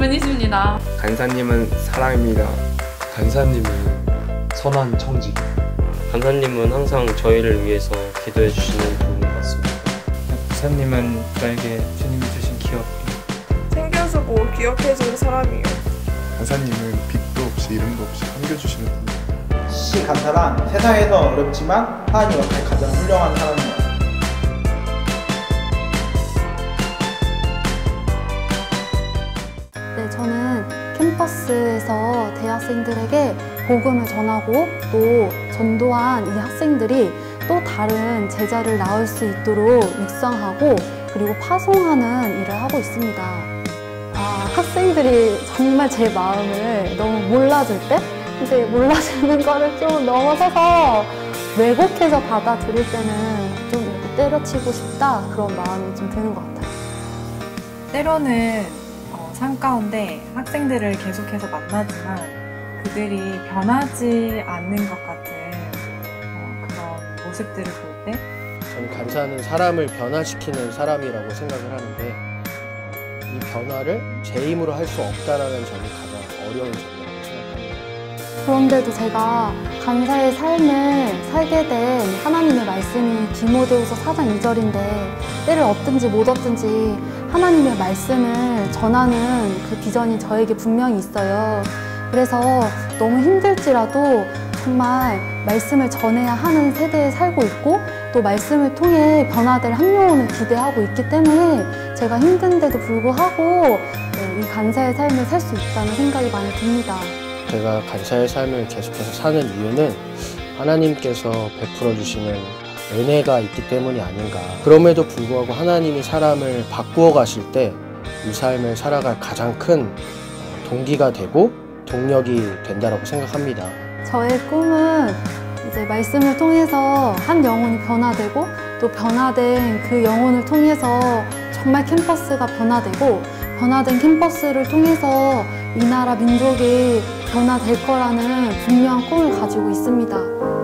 분이십니다. 간사님은 사랑입니다. 간사님은 선한 청지. 간사님은 항상 저희를 위해서 기도해 주시는 분인 것 같습니다. 부사님은 저에게 주님이 주신 기억, 챙겨주고 기억해주는 사람이에요. 간사님은 빛도 없이 이름도 없이 섬겨주시는 분이에요. 시 간사란 세상에서 어렵지만 하나님 앞에 가장 훌륭한 사람이에요. 네, 저는 캠퍼스에서 대학생들에게 복음을 전하고 또 전도한 이 학생들이 또 다른 제자를 낳을 수 있도록 육성하고 그리고 파송하는 일을 하고 있습니다. 학생들이 정말 제 마음을 너무 몰라줄 때 이제 몰라주는 거를 좀 넘어서서 왜곡해서 받아들일 때는 좀 이렇게 때려치고 싶다 그런 마음이 좀 드는 것 같아요. 때로는 삶 가운데 학생들을 계속해서 만나지만 그들이 변하지 않는 것 같은 그런 모습들을 볼 때 저는 간사는 사람을 변화시키는 사람이라고 생각을 하는데 이 변화를 제 힘으로 할 수 없다는 점이 가장 어려운 점이라고 생각합니다. 그런데도 제가 간사의 삶을 살게 된 하나님의 말씀이 디모데후서 4장 2절인데 때를 얻든지 못 얻든지 하나님의 말씀을 전하는 그 비전이 저에게 분명히 있어요. 그래서 너무 힘들지라도 정말 말씀을 전해야 하는 세대에 살고 있고 또 말씀을 통해 변화될 한 영혼을 기대하고 있기 때문에 제가 힘든데도 불구하고 이 간사의 삶을 살 수 있다는 생각이 많이 듭니다. 제가 간사의 삶을 계속해서 사는 이유는 하나님께서 베풀어 주시는 은혜가 있기 때문이 아닌가. 그럼에도 불구하고 하나님이 사람을 바꾸어 가실 때 이 삶을 살아갈 가장 큰 동기가 되고 동력이 된다고 생각합니다. 저의 꿈은 이제 말씀을 통해서 한 영혼이 변화되고 또 변화된 그 영혼을 통해서 정말 캠퍼스가 변화되고 변화된 캠퍼스를 통해서 이 나라 민족이 변화될 거라는 분명한 꿈을 가지고 있습니다.